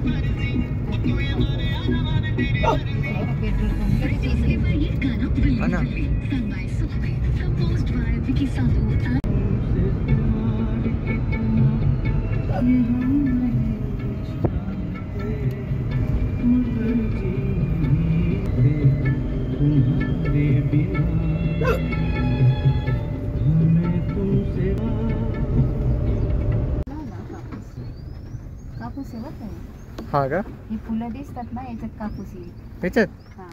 कापूस आहे बघ. हा का? ही फुलं दिसतात ना याच्यात कापूस येईल. याच्यात? हा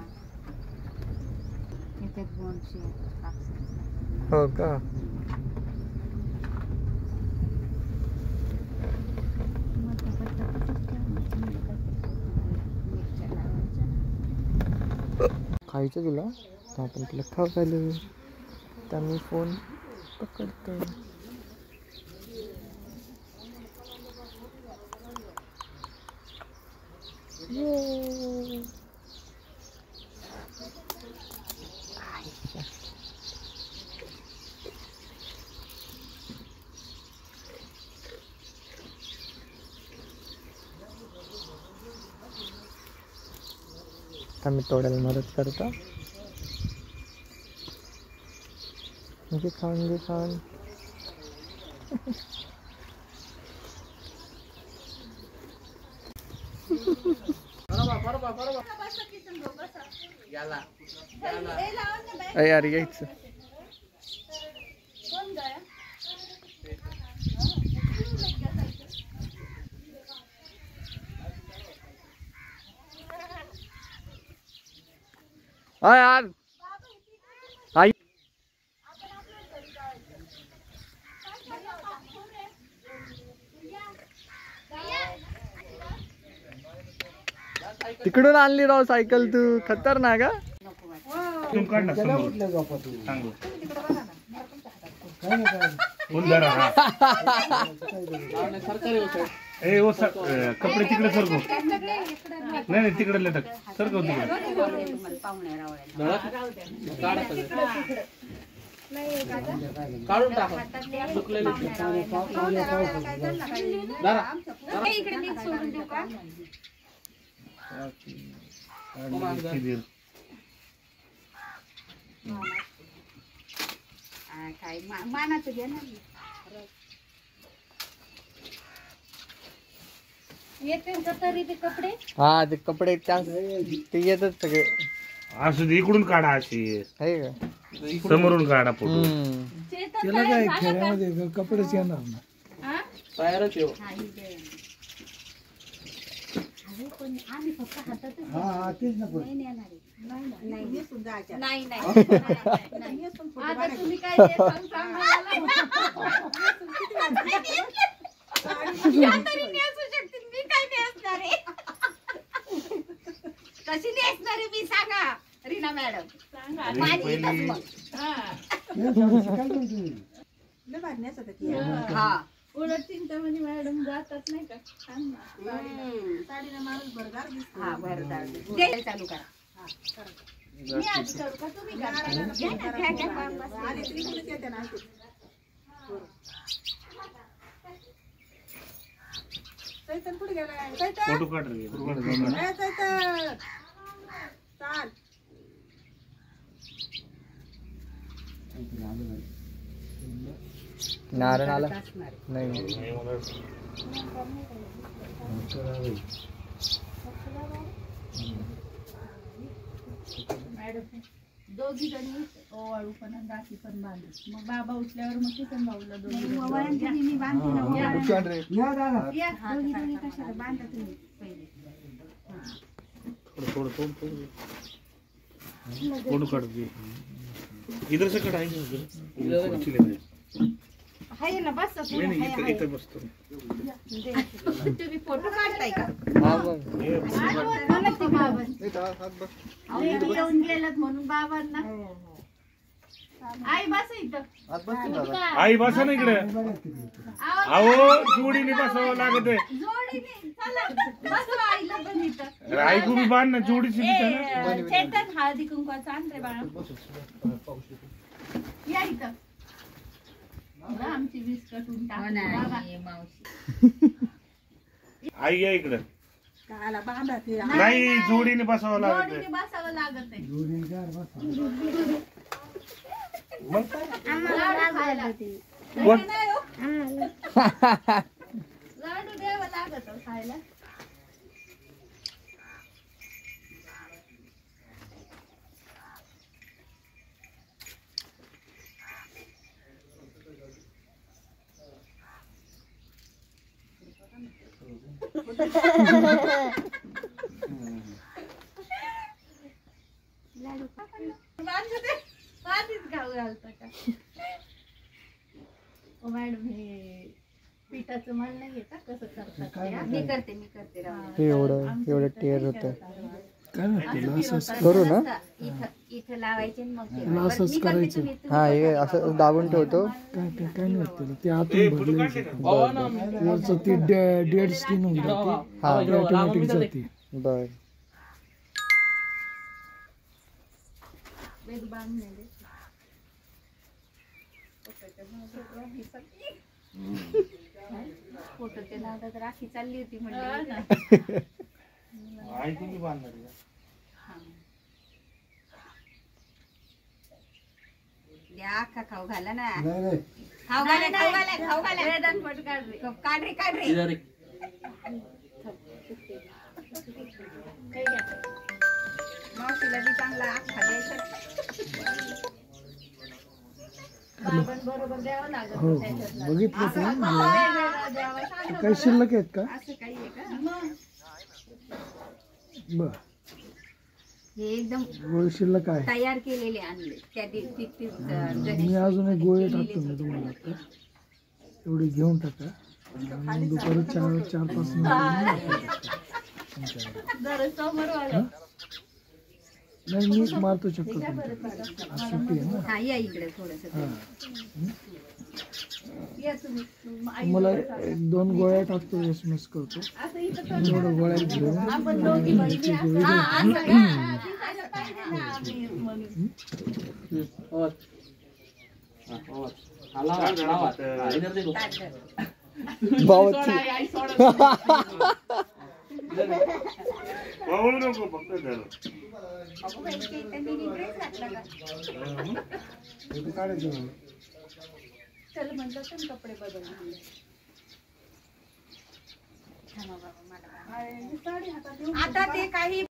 याच्यात बोंडशी कापूस. हो का? खायचं तुला तर आपण तुला खाऊ चालू तर मी फोन पकडतो. आम्ही तोडायला मदत करतो. म्हणजे खाऊन यार यायचं. यार आई तिकडून आणली राव सायकल तू. खतरनाक का? कपडे तिकडे सरकव. नाही तिकडे लेटक सरकव तिकडे. काढून टाका. मानाचं घ्या ना. येते तरी ते कपडे. हा ते कपडे ते येतात सगळे. असू दे इकडून काढा. अशी आहे का? समोरून काढा फोटो. त्याला काय खेळामध्ये कपडेच येणार ना. तयारच येऊ. आम्ही फक्त हातातच. हा तेच ना. नाही आता तुम्ही काय ते सांगा मी काय नेसणार आहे. कशी नेसणार आहे मी सांगा रीना मॅडम. हा उलट चिंतामणी मॅडम जातात नाही का. साडीला माणूस भरदार दिसतो. हा भरदार चालू करा. मी आज करू का तुम्ही फोटो काढ रे. नारळ आला नाही. दोघी जणी ओवाळू पण राखी पण बांधू. मग बाबा उठल्यावर मग किसन भाऊला दोघी मी बांधते ना. कशाला बांधा तुम्ही पहिले. फोटो काढ. इधर से कढ़ाई आहे ना. बस इथे बसतो. तुम्ही फोटो काढताय का? येऊन गेलात म्हणून बाबांना. आई बस इथं. आई बसा ना इकडे. अहो जोडीने बसावं लागत आहे. जोडीने चला बसवा आईला पण इथं. ऐकू बी बांध ना. जोडीची चेतन हळदी कुंकवाचं आण रे बाळा. या इथं. आमची वीस कटून टाक. आई या इकडे. काला बांधा ते नाही जोडीने बसावं लागत जोडीने बसावं लागत आहे मग कोण? लाडू द्यावं लागत खायला. मॅडम हे पिठाचं माल नाही घेता कसं करतात? मी करते हे एवढं टेर होतं. काय नाही असंच करू ना. इथं लावायचे मग त्याला असंच करायचं. हा हे असं दाबून ठेवतो. काय नाही होत त्याला. ते आतून भरले वरचं ती डेड स्किन होऊन जाते. हा ती ऑटोमॅटिक जाते. बर फोटोच्या नादात राखी चालली होती म्हणजे आई तुम्ही बांधणार आहे का? खाऊ घाला ना. खाऊ घाला वेदांत पट काढ रे मावशीला बी चांगला आखा द्यायचा. बाबांन बरोबर द्यावं लागत हो त्याच्यातला. बघितलं का? वेगळा द्यावा सांगा. काही शिल्लक आहेत का? असं काही आहे का? बर हे एकदम गोळी शिल्लक आहे. तयार केलेले आणले त्या दिवशी. मी अजून एक गोळी टाकतो मी तुम्हाला आता. एवढी घेऊन टाका आणि दुपारी 4-5 नाही मीच मारतो चक्कर तुमच्या. आज सुट्टी आहे ना. हा या इकडे थोडस. तुम्हाला 1-2 गोळ्या टाकतो SMS करतो. थोडं गोळ्या घेऊन आपण दोघी बहिणी गोळी हा, घेऊन. असं का? दिसायला पाहिजे ना आम्ही म्हणून. भावची पळू नको फक्त धर. अगो बाई, ते त्यांनी ड्रेस घातला का? इथे काढायचं मला. चल म्हणलं तर कपडे बदलले. थांबा बाबा, मला आता ते काही